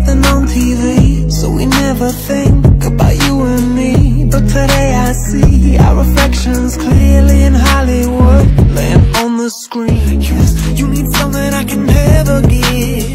something on TV, so we never think about you and me. But today I see our reflections clearly in Hollywood, laying on the screen. You need something I can never give.